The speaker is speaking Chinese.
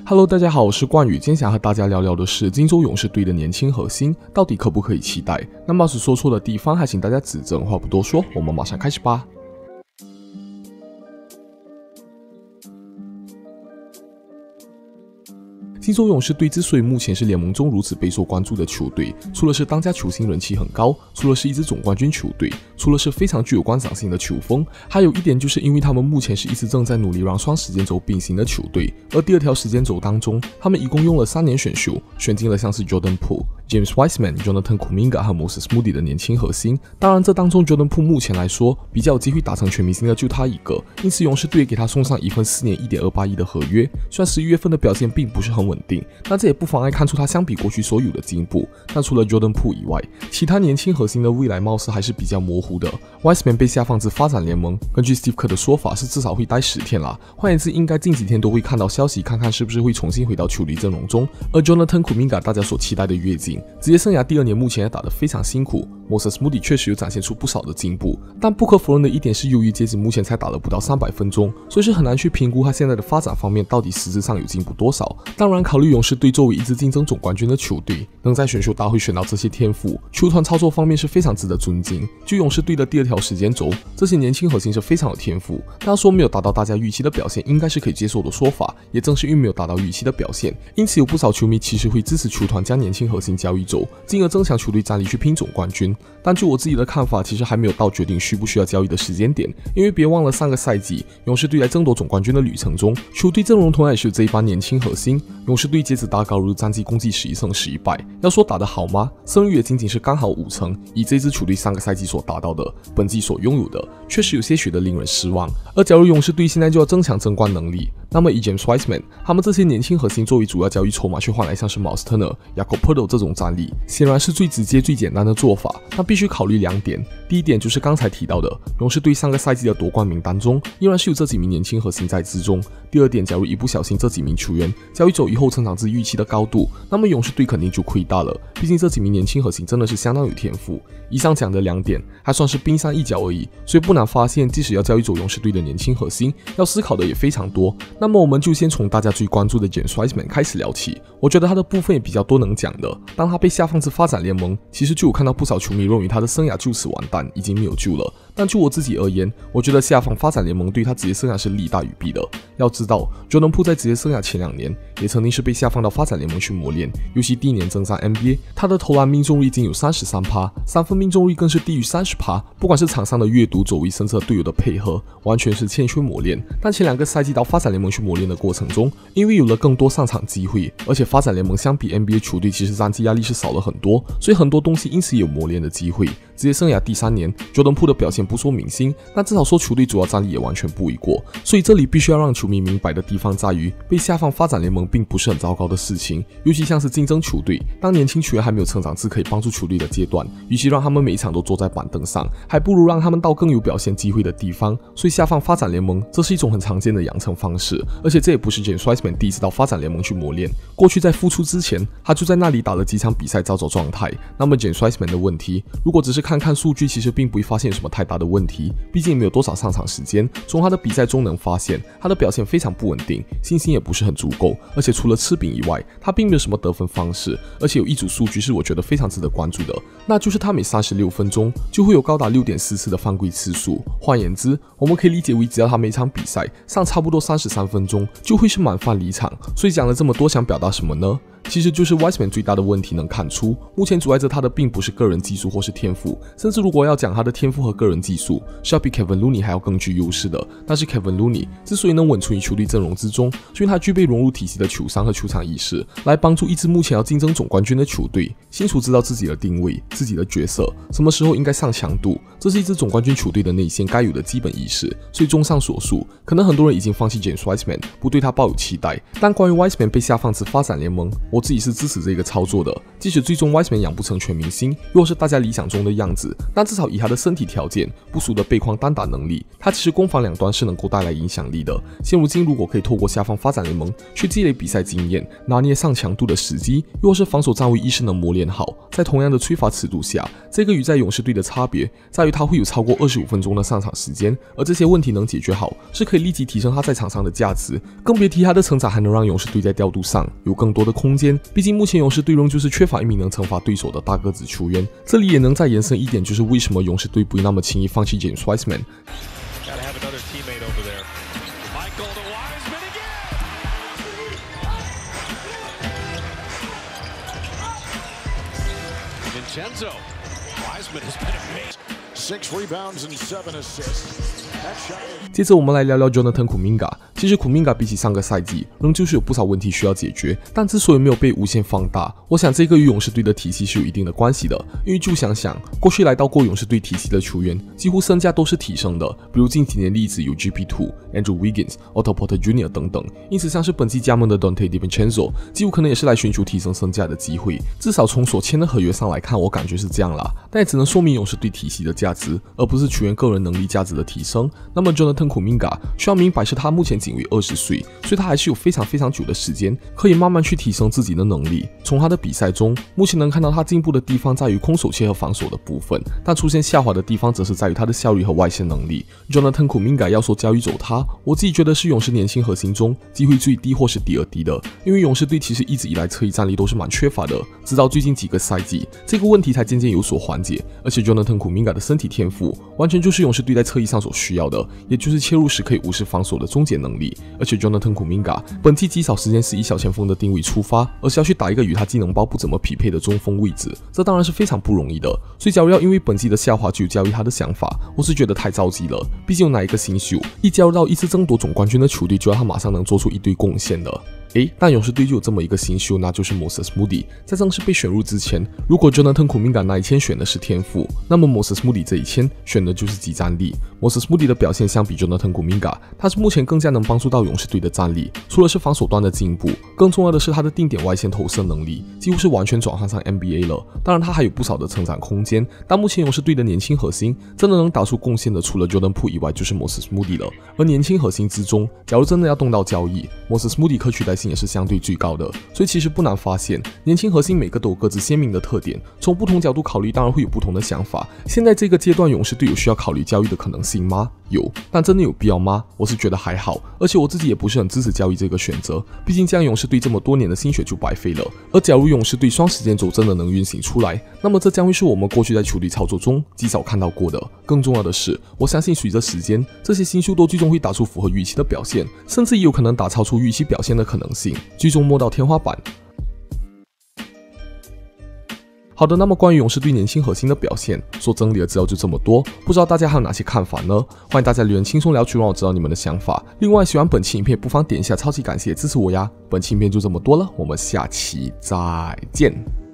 Hello， 大家好，我是冠宇，今天想和大家聊聊的是金州勇士队的年轻核心到底可不可以期待？那么要是说错的地方，还请大家指正。话不多说，我们马上开始吧。金州勇士队之所以目前是联盟中如此备受关注的球队，除了是当家球星人气很高，除了是一支总冠军球队，除了是非常具有观赏性的球风，还有一点就是因为他们目前是一支正在努力让双时间轴并行的球队。而第二条时间轴当中，他们一共用了3年选秀，选进了像是 Jordan Poole、James Wiseman、Jonathan Kuminga 和 Moses Moody 的年轻核心。当然，这当中 Jordan Poole 目前来说比较有机会打成全明星的就他一个，因此勇士队给他送上一份4年1.28亿的合约。虽然11月份的表现并不是很稳定，但这也不妨碍看出他相比过去所有的进步。但除了 Jordan Poole 以外，其他年轻核心的未来貌似还是比较模糊的。Wiseman 被下放至发展联盟，根据 Steve Kerr 的说法是至少会待10天啦，换言之，应该近几天都会看到消息，看看是不是会重新回到球队阵容中。而 Jonathan Kuminga 大家所期待的跃进，职业生涯第2年目前也打得非常辛苦。Moses Moody 确实有展现出不少的进步，但不可否认的一点是，由于截止目前才打了不到300分钟，所以是很难去评估他现在的发展方面到底实质上有进步多少。当然，考虑勇士队作为一支竞争总冠军的球队，能在选秀大会选到这些天赋，球团操作方面是非常值得尊敬。就勇士队的第2条时间轴，这些年轻核心是非常有天赋，但说没有达到大家预期的表现，应该是可以接受的说法。也正是因为没有达到预期的表现，因此有不少球迷其实会支持球团将年轻核心交易走，进而增强球队战力去拼总冠军。但就我自己的看法，其实还没有到决定需不需要交易的时间点，因为别忘了上个赛季勇士队在争夺总冠军的旅程中，球队阵容同样也是这一班年轻核心。勇士队截止打稿日战绩共计11胜11败，要说打得好吗？胜率也仅仅是刚好5成，以这支球队上个赛季所达到的，本季所拥有的，确实有些许的令人失望。而假如勇士队现在就要增强争冠能力，那么以 James Wiseman 他们这些年轻核心作为主要交易筹码去换来像是 Miles Turner、Jakob Poeltl 这种战力，显然是最直接最简单的做法。但必须考虑2点，第一点就是刚才提到的，勇士队上个赛季的夺冠名单中依然是有这几名年轻核心在之中。第二点，假如一不小心这几名球员交易走以后成长至预期的高度，那么勇士队肯定就亏大了，毕竟这几名年轻核心真的是相当有天赋。以上讲的2点还算是冰山一角而已，所以不难发现，即使要交易走勇士队的年轻核心，要思考的也非常多。那么我们就先从大家最关注的 James Wiseman 开始聊起，我觉得他的部分也比较多能讲的。当他被下放至发展联盟，其实就有看到不少球迷认为他的生涯就此完蛋，已经没有救了。但就我自己而言，我觉得下放发展联盟对他职业生涯是利大于弊的。要知道 Jordan Poole 在职业生涯前2年也曾经是被下放到发展联盟去磨练，尤其第1年征战 NBA， 他的投篮命中率已经有 33%， 三分命中率更是低于 30%， 不管是场上的阅读、走位甚至队友的配合，完全是欠缺磨练。但前2个赛季到发展联盟去磨练的过程中，因为有了更多上场机会，而且发展联盟相比 NBA 球队其实战绩压力是少了很多，所以很多东西因此也有磨练的机会。职业生涯第3年 Jordan Poole 的表现不说明星，但至少说球队主要战力也完全不为过。所以这里必须要让球迷明白的地方在于，被下放发展联盟并不是很糟糕的事情，尤其像是竞争球队，当年轻球员还没有成长至可以帮助球队的阶段，与其让他们每一场都坐在板凳上，还不如让他们到更有表现机会的地方。所以下放发展联盟这是一种很常见的养成方式，而且这也不是 James Wiseman 第一次到发展联盟去磨练，过去在复出之前他就在那里打了几场比赛找找状态。那么 James Wiseman 的问题，如果只是看看数据，其实并不会发现有什么太大的问题，毕竟也没有多少上场时间。从他的比赛中能发现，他的表现非常不稳定，信心也不是很足够，而且除了吃饼以外，他并没有什么得分方式。而且有一组数据是我觉得非常值得关注的，那就是他每36分钟就会有高达 6.4 次的犯规次数。换言之，我们可以理解为只要他每场比赛上差不多33分钟，就会是满犯离场。所以讲了这么多，想表达什么呢？其实就是 Wiseman 最大的问题能看出，目前阻碍着他的并不是个人技术或是天赋，甚至如果要讲他的天赋和个人技术，是要比 Kevin Looney 还要更具优势的。但是 Kevin Looney 之所以能稳存于球队阵容之中，是因为他具备融入体系的球商和球场意识，来帮助一支目前要竞争总冠军的球队，清楚知道自己的定位、自己的角色，什么时候应该上强度，这是一支总冠军球队的内线该有的基本意识。所以综上所述，可能很多人已经放弃 James Wiseman， 不对他抱有期待。但关于 Wiseman 被下放至发展联盟，我自己是支持这个操作的。即使最终 Wiseman 养不成全明星，又或是大家理想中的样子，但至少以他的身体条件、不俗的背筐单打能力，他其实攻防两端是能够带来影响力的。现如今如果可以透过下放发展联盟去积累比赛经验，拿捏上强度的时机，又或是防守站位意识能磨练好， 在同样的吹罚尺度下，这个与在勇士队的差别在于他会有超过25分钟的上场时间，而这些问题能解决好，是可以立即提升他在场上的价值，更别提他的成长还能让勇士队在调度上有更多的空间。毕竟目前勇士队仍旧是缺乏一名能惩罚对手的大个子球员。这里也能再延伸一点，就是为什么勇士队不会那么轻易放弃 James Wiseman。接着我们来聊聊 Jonathan Kuminga。其实 Kuminga 比起上个赛季，仍旧是有不少问题需要解决，但之所以没有被无限放大，我想这个与勇士队的体系是有一定的关系的。因为就想想，过去来到过勇士队体系的球员，几乎身价都是提升的，比如近几年例子有 GP2、Andrew Wiggins、Otto Porter Jr. 等等。因此，像是本季加盟的 Donte DiVincenzo， 几乎可能也是来寻求提升身价的机会。至少从所签的合约上来看，我感觉是这样啦。但也只能说明勇士队体系的价值，而不是球员个人能力价值的提升。那么 Jonathan Kuminga 需要明白是他目前仅为20岁，所以他还是有非常久的时间，可以慢慢去提升自己的能力。从他的比赛中，目前能看到他进步的地方在于空手切和防守的部分，但出现下滑的地方则是在于他的效率和外线能力。Jonathan Kuminga 要说交易走他，我自己觉得是勇士年轻核心中机会最低或是第2低的，因为勇士队其实一直以来侧翼战力都是蛮缺乏的，直到最近几个赛季，这个问题才渐渐有所缓解。而且 Jonathan Kuminga 的身体天赋完全就是勇士队在侧翼上所需要的，也就是切入时可以无视防守的终结能力。而且 Jonathan Kuminga 本季极少时间是以小前锋的定位出发，而是要去打一个与他技能包不怎么匹配的中锋位置，这当然是非常不容易的。所以假如要因为本季的下滑就交易他的想法，我是觉得太着急了。毕竟有哪一个新秀一加入到一次争夺总冠军的球队，就要他马上能做出一堆贡献的？但勇士队就有这么一个新秀，那就是 Moses Moody。在正式被选入之前，如果 Jonathan Kuminga 那一签选的是天赋，那么 Moses Moody 这一签选的就是即战力。Moses Moody 的表现相比 Jonathan Kuminga， 他是目前更加能帮助到勇士队的战力。除了是防守端的进步，更重要的是他的定点外线投射能力，几乎是完全转换上 NBA 了。当然，他还有不少的成长空间，但目前勇士队的年轻核心真的能打出贡献的，除了 Jordan Poole 以外，就是 Moses Moody 了。而年轻核心之中，假如真的要动到交易，Moses Moody 可取代性也是相对最高的，所以其实不难发现，年轻核心每个都有各自鲜明的特点，从不同角度考虑，当然会有不同的想法。现在这个阶段，勇士队有需要考虑交易的可能性吗？有，但真的有必要吗？我是觉得还好，而且我自己也不是很支持交易这个选择，毕竟这样勇士队这么多年的心血就白费了。而假如勇士队双时间轴真的能运行出来，那么这将会是我们过去在球队操作中极少看到过的。更重要的是，我相信随着时间，这些新秀都最终会打出符合预期的表现，甚至也有可能打超出预期表现的可能性，最终摸到天花板。好的，那么关于勇士队年轻核心的表现，所整理的资料就这么多，不知道大家还有哪些看法呢？欢迎大家留言轻松聊球，让我知道你们的想法。另外，喜欢本期影片不妨点一下超级感谢支持我呀！本期影片就这么多了，我们下期再见。